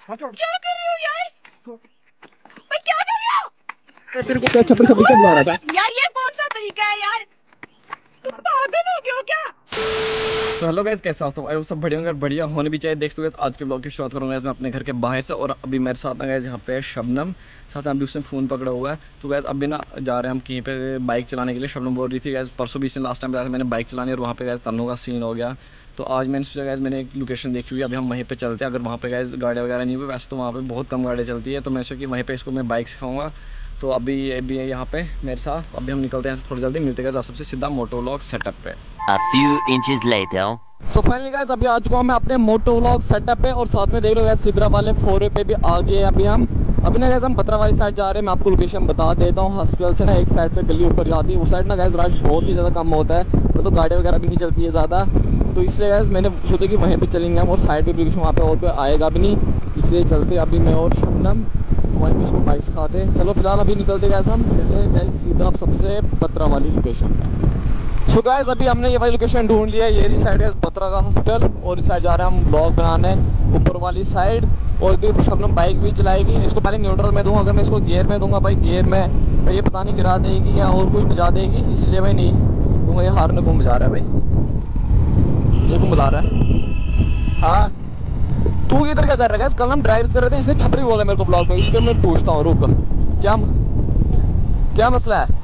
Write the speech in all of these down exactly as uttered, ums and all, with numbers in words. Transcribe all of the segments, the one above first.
क्या कर रहे हो यार? मैं क्या कर रहे हो? तेरे को क्या छपरी छपरी क्या बुला रहा था यार? ये कौन सा तरीका है यार? तुम पागल हो गए हो क्या? तो हेलो गाइस, कैसे हो सब? आए हो सब बढ़िया? अगर बढ़िया होने भी चाहिए। देख सकते हो आज के ब्लॉग की शुरुआत करूँगा मैं अपने घर के बाहर से। और अभी मेरे साथ ना गाइस यहाँ पे शबनम, साथ में अभी उसने फ़ोन पकड़ा हुआ है। तो गाइस अभी ना जा रहे हैं हम कहीं पे बाइक चलाने के लिए। शबनम बोल रही थी गाइस परसों भी इसने लास्ट टाइम बताया था मैंने बाइक चलानी, और वहाँ पे गाइस तन्नों का सीन हो गया। तो आज मैंने सोचा गाइस मैंने एक लोकेशन देखी हुई है, अभी हम वहीं पे चलते हैं। अगर वहाँ पे गाइस गाड़ी वगैरह नहीं हुई, वैसे तो वहाँ पे बहुत कम गाड़ी चलती है, तो मैं सोचा कि वहीं पे इसको मैं बाइक सिखाऊंगा। तो अभी अभी है यहाँ पे मेरे साथ। अभी हम निकलते हैं थोड़ी जल्दी, मिलते हैं सबसे सीधा मोटो व्लॉग सेटअप पे। A few inches later. So finally guys अभी आ चुका हूँ मैं अपने मोटो व्लॉग सेटअप पे, और साथ में देख रहे हो गाइस सिद्रा वाले फोर वे पे भी आ गए। अभी हम अभी ना गाइस हम पत्रा वाली साइड जा रहे हैं। मैं आपको लोकेशन बता देता हूँ। हॉस्पिटल से ना एक साइड से गली ऊपर जाती है, उस साइड ना गाइस रश बहुत ही ज़्यादा कम होता है, तो, तो गाड़ी वगैरह भी नहीं चलती है ज़्यादा। तो इसलिए गाइस मैंने सोचा कि वहीं पर चलेंगे हम, और साइड पर लोकेशन वहाँ पर और कोई आएगा भी नहीं, इसलिए चलते अभी मैं और शबनम वहीं पे इसको बाइक सिखाते हैं। चलो फिलहाल अभी निकलते गए हम गाइस सीधा सबसे पत्रा वाली लोकेशन। सो गाइस अभी हमने ये वाली लोकेशन ढूंढ लिया है। ये साइड है पत्रा का हॉस्पिटल, और इस साइड जा रहे हैं हम ब्लॉग बनाने ऊपर वाली साइड। और देखिए शबनम बाइक भी चलाएगी। इसको पहले न्यूट्रल में दूंगा, अगर मैं इसको गियर में दूंगा भाई गियर में भाई ये पता नहीं गिरा देगी या और कुछ बजा देगी, इसलिए भाई नहीं दूंगा। ये हारने को बजा रहा है भाई, ये को बुला रहा है। हाँ तू इधर क्या कर रहा है? कल हम ड्राइव कर रहे थे, इसने छपरी बोला मेरे को ब्लॉग में, इसके मैं पूछता हूँ रुक क्या क्या मसला है?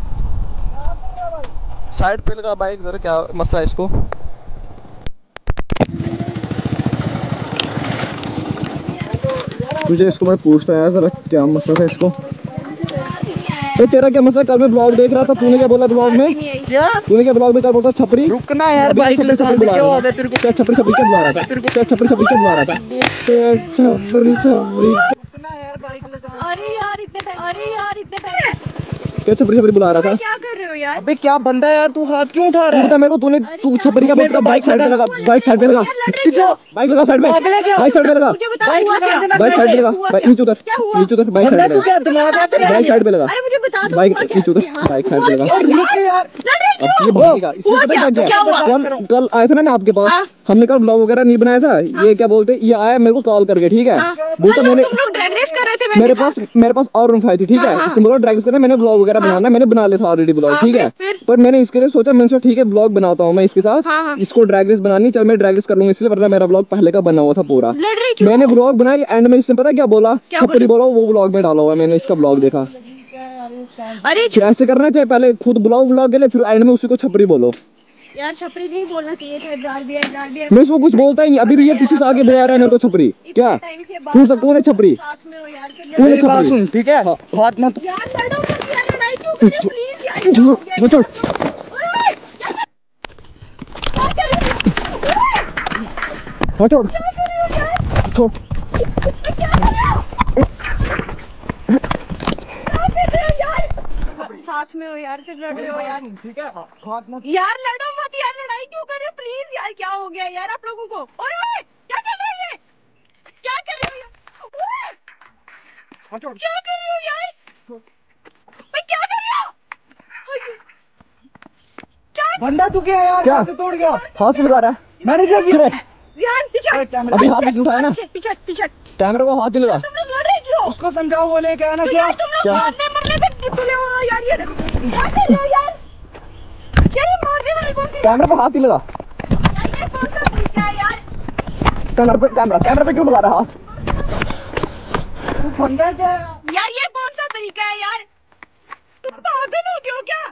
साइड पे लगा बाइक, जरा क्या मसला है इसको? तुझे इसको मैं पूछता है जरा क्या मसला था इसको। तो तेरा क्या मसला? कल मैं ब्लॉग देख रहा था, तूने क्या बोला ब्लॉग में? क्या तूने क्या ब्लॉग में कल बोलता छपरी? रुकना यार, बाइक ले चल क्या हो गया तेरे को? क्या छपरी छपरी क्या बुला रहा था तेरे को? क्या छपरी छपरी क्या बुला रहा था? छपरी छपरी रुकना यार, बाइक ले चल। अरे यार इतने अरे यार इतने क्या छपरी छपरी बुला रहा था? क्या कर रहे हो यार? अबे क्या बंदा है यार, तू हाथ क्यों उठा रहा है? बता मेरे को, तूने तू छपरी का बोलता? बाइक साइड पे लगा, बाइक साइड पे लगा, बाइक लगा साइड में, बाइक साइड पे लगा, बाइक लगा देना, बाइक साइड पे लगा, बाइक नीचे उतर नीचे उतर, बाइक साइड पे लगा, क्या दिमाग है तेरा? बाइक साइड पे लगा, अरे मुझे बता दो बाइक नीचे उतर, बाइक साइड पे लगा। अब ये भागेगा, इसमें पता क्या क्या? कल कल आया था ना आपके पास, हमने कल ब्लॉग वगैरह नहीं बनाया था। ये क्या बोलते, ये आया मेरे को कॉल करके, ठीक है बोलता मैंने ड्रैग रेस कर रहे थे, मेरे पास मेरे पास और रूम फाइव थी, ठीक है इसने बोला ड्रैग रेस करना, मैंने ब्लॉग वगैरह बनाना, मैंने बना लिया था ऑलरेडी ब्लॉग, ठीक है। पर मैंने इसके लिए सोचा, मैंने सोचा ठीक है ब्लॉग बनाता हूँ मैं इसके साथ, इसको ड्रैग रेस बनानी, चल मैं ड्रैग रेस कर लूंगा इसलिए, वरना मेरा ब्लॉग पहले का बना हुआ था पूरा। मैंने ब्लॉग बनाया, एंड में इसने पता क्या बोला? छपरी बोला, वो ब्लॉग में डाला हुआ मैंने इसका ब्लॉग देखा। अरे फिर ऐसे करना चाहिए, पहले खुद बुलाओ ब्लॉग के लिए, फिर एंड में उसी को छपरी बोलो। यार छपरी नहीं बोलना चाहिए था, डाल दिया डाल दिया। मैं इसको कुछ बोलता ही नहीं, अभी भी ये पीछे से आगे बुला रहा है मेरे को छपरी। क्या तू सब कौन है छपरी? कौन है छपरी? सुन ठीक है, हाथ मत यार लड़ो मत यार, लड़ाई क्यों कर रहे हो प्लीज यार? छोड़ छोड़ छोड़ साथ में हो यार, फिर लड़ रहे हो यार। ठीक है, हाथ मत यार लड़ो मत यार, लड़ाई क्यों कर रहे हो प्लीज यार? क्या हो गया यार आप लोगों को? ओए ओए क्या चल रहा है? ये क्या कर रहे हो यार? ओए क्या कर रहे हो यार? मैं क्या कर रहे हो? क्या बंदा तू क्या यार? क्या तोड़ गया, हाथ से लगा रहा है मैंने जब यार पीछे अभी हाथ में उठाया ना, पीछे पीछे कैमरे को हाथ नहीं लगा। तुम लोग लड़ रहे क्यों? उसको समझाओ, वो लेके आना तो क्या? यार तुम लोग मारने मरने पे तुले हो यार, ये क्या कर रहे हो यार? क्या ये मारने वाली कौन सी? कैमरे पे हाथ ही लगा, यार ये कौन सा तरीका है यार? कैमरा पे कैमरा कैमरा पे क्यों लगा रहा हाथ? तू बंदा क्या है? यार ये कौन सा तरीका है यार? तुम पागल हो गए हो क्या?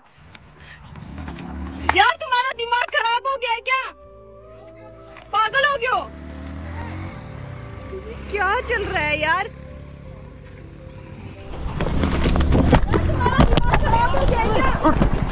यार तुम्हारा दिमाग खराब हो गया है क्या? पागल हो गए हो? क्या चल रहा है यार? तुम्हारा दिमाग खराब हो गया है क्या?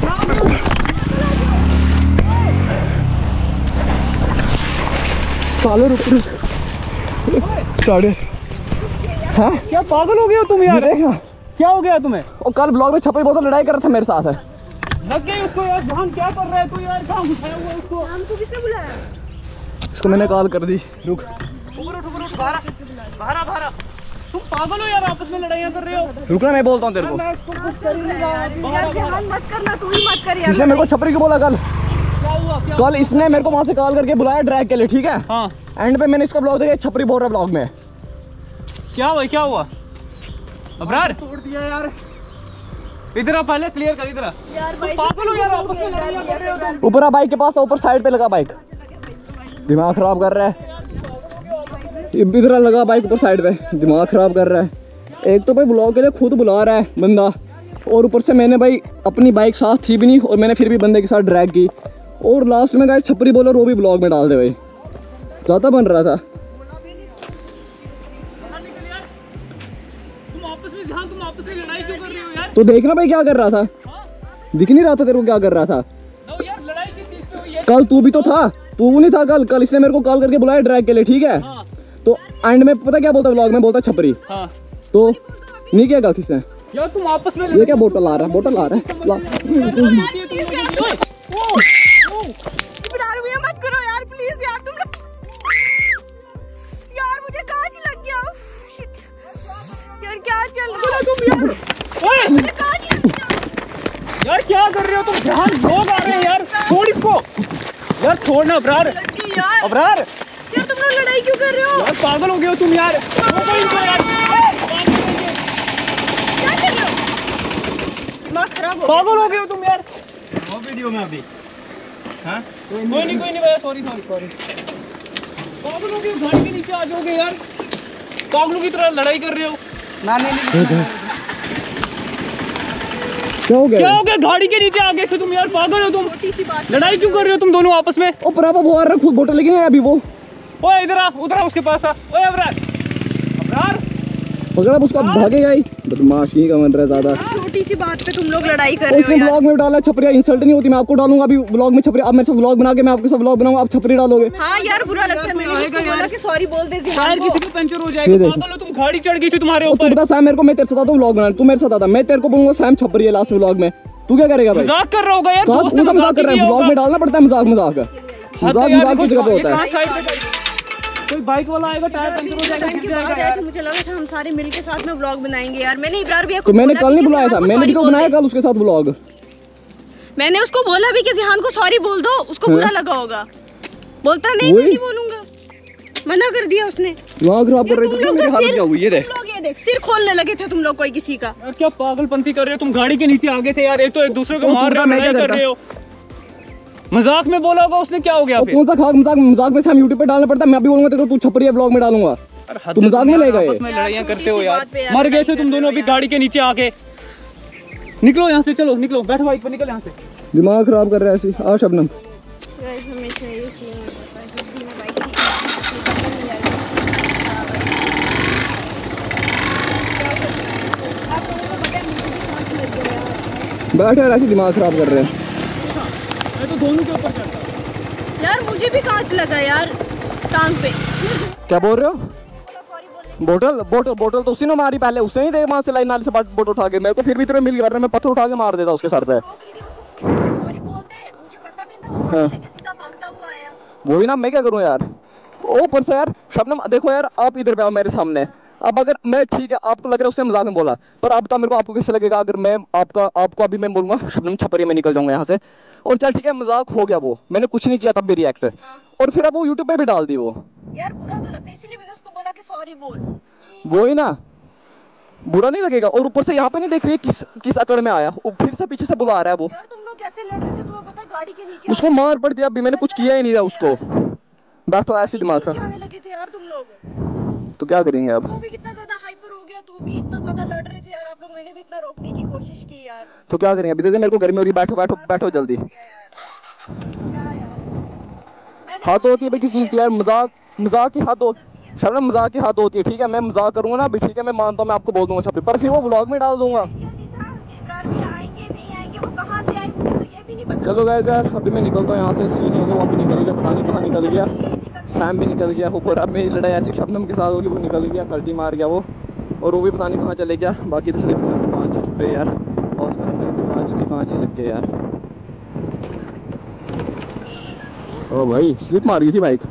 साले रुक रुक साढ़े हाँ क्या पागल हो गए हो तुम यार? देखा क्या हो गया तुम्हें? और कल ब्लॉग में छपरी बहुत लड़ाई कर रहा था मेरे साथ है। लग गई उसको यार, जान क्या कर रहा है तू यार? कहाँ घुसाया हुआ है उसको? हमको किसने बुलाया? इसको मैंने कॉल कर दी, रुक उठ उठ उठ, बाहर बाहर बाहर। तुम पागल हो यार, आपस में लड़ाइयाँ कर रहे हो। रुकना, मैं बोलता हूँ तेरे को। मैं इसको कुछ कर ही नहीं रहा। यार ध्यान मत करना, तू ही मत कर यार। इसने मेरे को छपरी क्यों बोला कल? क्या हुआ? क्या? कल इसने मेरे को वहां से कॉल करके बुलाया ड्रैग के लिए, ठीक है हाँ एंड पे मैंने इसका ब्लॉग देखा, छपरी बोल रहा है ब्लॉग में। क्या हुआ क्या हुआ अबरार? तोड़ दिया यार। इधर आ, पहले क्लियर कर। इधर आ। पागल हो यार, आपस में लड़ाइयां कर रहे हो तुम। ऊपर आ बाइक के पास, ऊपर साइड पे लगा बाइक। दिमाग खराब कर रहा है। इधर लगा बाइक ऊपर साइड पे, दिमाग खराब कर रहा है। एक तो भाई व्लॉग के लिए खुद बुला रहा है बंदा, और ऊपर से मैंने भाई अपनी बाइक साथ थी भी नहीं और मैंने फिर भी बंदे के साथ ड्रैग की, और लास्ट में गाइस छपरी बोला और वो भी व्लॉग में डाल दे भाई। ज़्यादा बन रहा था। तुम आपस में जहां तुम आपस में लड़ाई क्यों कर रहे हो यार? तो देखना भाई क्या कर रहा था, दिख नहीं रहा था तेरे को क्या कर रहा था? नो यार, लड़ाई किस चीज पे हुई है? कल तू भी तो था, तू नहीं था कल? कल इसने मेरे को कॉल करके बुलाया ड्रैग के लिए, ठीक है? हाँ। तो एंड में पता क्या बोलता व्लॉग में, बोलता छपरी। हाँ। तो नहीं किया गलती से। यार तुम आपस में ये क्या बोतल आ रहा है, बोतल आ रहा है ला। इब्रार भैया मत करो यार प्लीज यार, तुम लोग यार मुझे कांच लग गया। शिट यार क्या चल रहा है तुम यार? ओए मुझे कांच लग गया यार क्या कर रहे हो तुम? ध्यान, लोग आ रहे हैं यार, छोड़ इसको यार, छोड़ना अबरार। यार। अबरार यार तुम लोग लड़ाई क्यों कर रहे हो? यार पागल हो गए हो तुम यार। छोड़ो इनको यार। क्या कर रहे हो? दिमाग खराब हो पागल हो गए हो तुम यार। वो वीडियो में अभी हाँ कोई नहीं कोई नहीं भैया, सॉरी सॉरी सॉरी। पागल हो गए हो, गाड़ी के नीचे आ जाओगे यार, पागलों की तरह लड़ाई कर रहे हो। ना नहीं नहीं क्या हो क्या गया? हो गया? गाड़ी के नीचे आ गए थे तुम यार, पागल हो तुम। छोटी सी बात लड़ाई क्यों कर रहे हो तुम दोनों आपस में? ओ पराबा वो आ रहा खुद बोतल लेके नहीं आया अभी वो। ओए इधर आ, उधर आ उसके पास आ। ओए अबरार, अबरार पकड़ा उसको, अब भागेगा ही। बदमाशी का मन रहा है ज्यादा। छोटी सी बात पे तुम लोग लड़ाई कर और रहे हो उसने यार। व्लॉग में डाला छपरिया, इंसल्ट नहीं होती, मैं आपको डालूंगा अभी व्लॉग में छपरिया। आप मेरे साथ व्लॉग बना के मैं आपके साथ व्लॉग बनाऊंगा, आप छपरी डालोगे। हाँ यार बुरा लगता है, मैंने उसको बोला कि सॉरी बोल दे टायर जिहान को। किसी को पंचर हो ये जाएगा। देख। पागल हो तुम, गाड़ी चढ़ गई थी तुम्हारे और तू ऊपर। बता सैम मेरे को, मैं तेरे साथ आता हूँ व्लॉग बनाने, तू मेरे साथ आता, मैं तेरे को बोलूंगा सैम छपरी है लास्ट व्लॉग में, तू क्या करेगा भाई? मजाक कर रहा होगा यार, कहाँ दोस्त कौन सा ने मजाक कर रहा है? किया व्लॉग होगा। में डालना पड़ता है मजाक मजाक हाँ तो मजाक यार मजाक की जगह पे देखो, होता ये है। कहाँ साइड पे खड़ी है? कोई बाइक वाला आएगा, टायर पंचर हो जाएगा, गिर जाएगा यार। मुझे लगा था हम सारे मिलके साथ में व्लॉग बनाएंगे यार। मैंने इब्रार भैया को तो मैंने बोला कल भी नहीं कि बुलाया था, जिहान को मैंने भी तो sorry बनाया बोल दे। कल उसके साथ व्लॉग। मैंने उसको बोला भी कि जिहान को सॉरी बोल दो, उसको बुरा लगा होगा। बोलता नहीं मैं वही। नहीं बोलूंगा, मना कर दिया उसने। दिमाग खराब कर रहे थे, मेरी हालत क्या हुई ये देख। तुम लोग ये देख, सिर खोलने लगे थे तुम लोग कोई किसी का। यार क्या पागलपंती कर रहे हो तुम? गाड़ी के नीचे आ गए थे यार, एक तो एक दूसरे को तो मार रहे हो, मैं क्या लड़ाई कर करता? रहे हो। मजाक में बोला होगा उसने, क्या हो गया और फिर? कौन सा खाक मजाक, मजाक में से हम यूट्यूब पे डालना पड़ता है। मैं भी बोलूंगा तेरे को तू छपरी है व्लॉग में डालूंगा, तू मजाक में लेगा ये। आपस में लड़ाइयां छोटी करते हो सी यार। बात पे यार मर गए थे लड़ाई तुम कर दोनों रहे अभी हो गाड़ी के नीचे आके। निकलो यहाँ से, चलो निकलो, बैठो बाइक पे, निकल यहाँ से। दिमाग खराब कर रहा है ऐसी। आ शबनम गाइस हमेशा ये सीन होता है, जब भी मैं बाइक बैठ यार, ऐसे दिमाग खराब कर रहे हैं। मैं तो दोनों के ऊपर चढ़ता। यार मुझे भी कांच लगा यार टांग पे। क्या बोल रहे हो? बोतल बोतल बोतल तो उसी ने मारी पहले, उसने नहीं दे वहां से लाइन नाले से बोतल उठा के। मेरे को फिर भी तेरे मिल गया, वरना मैं पत्थर उठा के मार देता उसके सर पे। हाँ वो भी ना, मैं क्या करूँ यार। ओ ऊपर से यार शबनम देखो यार, आप इधर पे आओ मेरे सामने। अब अगर मैं, ठीक है आपको लग रहा है उसने मजाक में बोला, पर अब तो मेरे को आपको कैसे लगेगा अगर मैं आपका आपको अभी मैं बोलूंगा शबनम छपरी में निकल जाऊंगा यहाँ से। और चल ठीक है मजाक हो गया, वो मैंने कुछ नहीं किया तब भी रिएक्ट, और फिर अब वो यूट्यूब पे भी डाल दी वो। यार बुरा तो लगता है, इसीलिए मैंने उसको बोला कि सॉरी बोल। वो ही ना, बुरा नहीं लगेगा। और ऊपर से यहाँ पे नहीं देख रही है किस किस अकड़ में आया, वो फिर से पीछे से बुला रहा है वो। यार तुम लोग कैसे लड़ रहे थे तुम्हें पता है? गाड़ी के नीचे उसको मार पड़ दिया, अभी मैंने कुछ किया ही नहीं था उसको। बैठो ऐसे दिमाग का, आने लगे थे यार तुम लोग। तो क्या करेंगे अब? तू भी कितना ज्यादा हाइपर हो गया, तू भी इतना ज्यादा लड़ रहे थे यार आप लोग। मैंने भी इतना रोकने की कोशिश की यार। तो क्या करेंगे अभी? दे दे मेरे को, गर्मी हो रही है, बैठो बैठो बैठो जल्दी। हाथ होती है भाई किसी चीज की यार, मजाक मजाक की हाथ हो शबनम, मजाक की हाथ होती है। ठीक है मैं मजाक करूंगा ना अभी, ठीक है मैं मानता हूँ, मैं आपको बोल दूंगा छपरी, पर फिर वो व्लॉग में डाल दूंगा। चलो गाइस यार अभी मैं निकलता हूँ यहाँ से। सीन हो गया, वो अभी निकल गया, पता नहीं कहाँ निकल गया। सैम भी निकल गया ऊपर। अब मेरी लड़ाई ऐसी शबनम के साथ होगी, वो निकल गया, कल्टी मार गया वो, और वो भी पता नहीं कहाँ चले गया। बाकी तो सिर्फ पाँच छुपे यार, और पाँच की पाँच ही लग गए यार। ओ भाई स्लिप मार गई थी बाइक।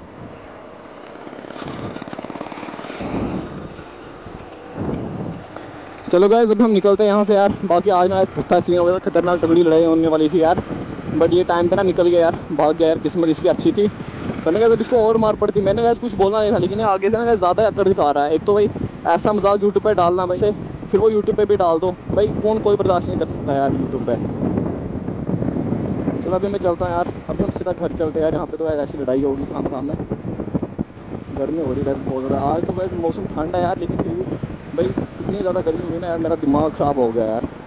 चलो गाइस अब हम निकलते हैं यहाँ से यार। बाकी आज ना भुट्टा सीन हो गया था, खतरनाक तगड़ी लड़ाई होने वाली थी यार, बट ये टाइम पे ना निकल गया यार, भाग गया यार। किस्मत इसकी अच्छी थी, मैंने कहा जब इसको और मार पड़ती। मैंने कहा कुछ बोलना नहीं था, लेकिन आगे से ना ज़्यादा अकड़ दिखा रहा है। एक तो भाई ऐसा मजाक यूट्यूब पे डालना भाई से फिर वो यूट्यूब पे भी डाल दो भाई, कौन कोई बर्दाश्त नहीं कर सकता यार यूट्यूब पे। चलो अभी मैं चलता हूँ यार, अभी हम सीधा घर चलते हैं यार, यहाँ पे तो यार ऐसी लड़ाई होगी काम काम में। गर्मी हो रही है वैसे बहुत ज़्यादा, आज तो वैसे मौसम ठंडा है यार, लेकिन फिर भी भाई इतनी ज़्यादा गर्मी हुई ना यार, मेरा दिमाग ख़राब हो गया यार।